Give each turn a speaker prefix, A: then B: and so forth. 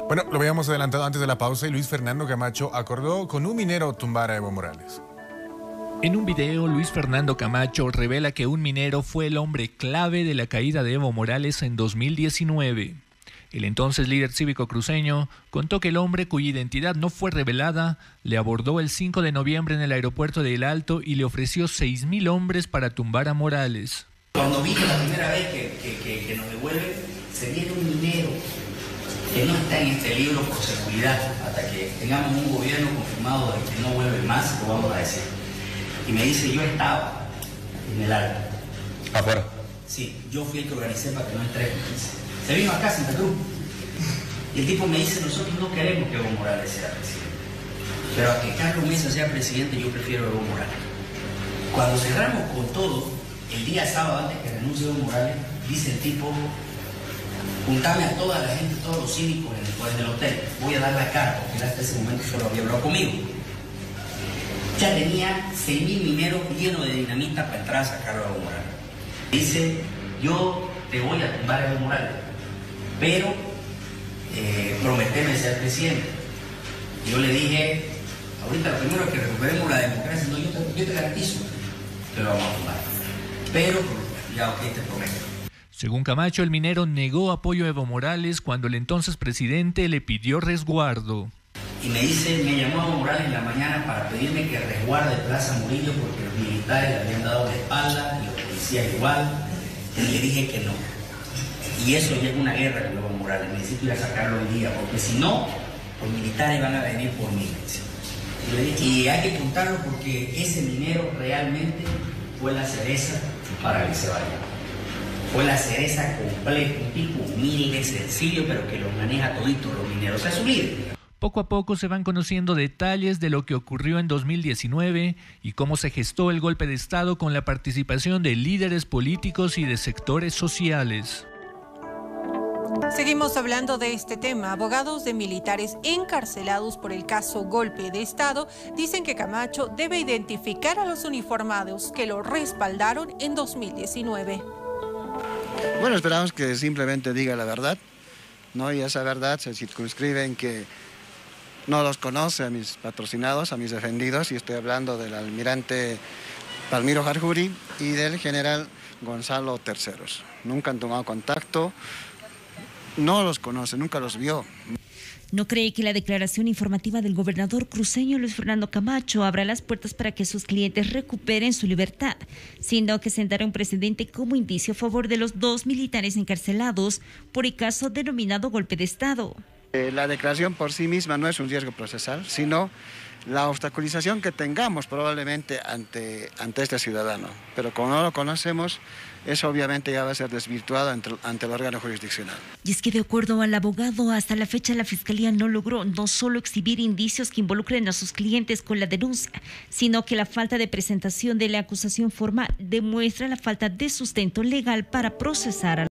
A: Bueno, lo habíamos adelantado antes de la pausa y Luis Fernando Camacho acordó con un minero tumbar a Evo Morales.
B: En un video, Luis Fernando Camacho revela que un minero fue el hombre clave de la caída de Evo Morales en 2019. El entonces líder cívico cruceño contó que el hombre, cuya identidad no fue revelada, le abordó el 5 de noviembre en el aeropuerto de El Alto y le ofreció 6.000 hombres para tumbar a Morales.
C: Cuando vino la primera vez que nos devuelve, se viene un minero que no está en este libro por seguridad, hasta que tengamos un gobierno confirmado de que no vuelve más, lo vamos a decir. Y me dice, yo estaba en El Alto.
D: ¿Afuera?
C: Sí, yo fui el que organicé para que no entre. Se vino acá a Santa Cruz. Y el tipo me dice, nosotros no queremos que Evo Morales sea presidente. Pero a que Carlos Mesa sea presidente, yo prefiero a Evo Morales. Cuando cerramos con todo, el día sábado antes que renuncie Evo Morales, dice el tipo, juntame a toda la gente, todos los cívicos en el hotel. Voy a dar la cara, porque él hasta ese momento solo había hablado conmigo. Ya tenía 6.000 mineros llenos de dinamita para entrar a sacarlo a Evo Morales. Dice, yo te voy a tumbar a Evo Morales, pero prometeme ser presidente. Y yo le dije, ahorita lo primero es que recuperemos la democracia, no, yo te garantizo que lo vamos a tumbar. Pero ya ok, te prometo.
B: Según Camacho, el minero negó apoyo a Evo Morales cuando el entonces presidente le pidió resguardo.
C: Y me dice, me llamó Evo Morales en la mañana para pedirme que resguarde Plaza Murillo porque los militares le habían dado la espalda y los policías igual. Y le dije que no. Y eso ya es una guerra con Evo Morales. Necesito ir a sacarlo hoy día, porque si no, los militares van a venir por mí. Y hay que contarlo porque ese minero realmente fue la cereza para que se vaya. Fue la cereza completa, un tipo humilde, sencillo, pero que lo maneja todito los mineros. O sea, es su líder.
B: Poco a poco se van conociendo detalles de lo que ocurrió en 2019 y cómo se gestó el golpe de Estado con la participación de líderes políticos y de sectores sociales.
E: Seguimos hablando de este tema. Abogados de militares encarcelados por el caso golpe de Estado dicen que Camacho debe identificar a los uniformados que lo respaldaron en 2019.
F: Bueno, esperamos que simplemente diga la verdad, ¿no? Y esa verdad se circunscribe en que no los conoce a mis patrocinados, a mis defendidos, y estoy hablando del almirante Palmiro Jarjuri y del general Gonzalo Terceros. Nunca han tomado contacto, no los conoce, nunca los vio.
G: No cree que la declaración informativa del gobernador cruceño Luis Fernando Camacho abra las puertas para que sus clientes recuperen su libertad, sino que sentará un precedente como indicio a favor de los 2 militares encarcelados por el caso denominado golpe de Estado.
F: La declaración por sí misma no es un riesgo procesal, sino la obstaculización que tengamos probablemente ante este ciudadano. Pero como no lo conocemos, eso obviamente ya va a ser desvirtuado ante el órgano jurisdiccional.
G: Y es que de acuerdo al abogado, hasta la fecha la Fiscalía no logró no solo exhibir indicios que involucren a sus clientes con la denuncia, sino que la falta de presentación de la acusación formal demuestra la falta de sustento legal para procesar a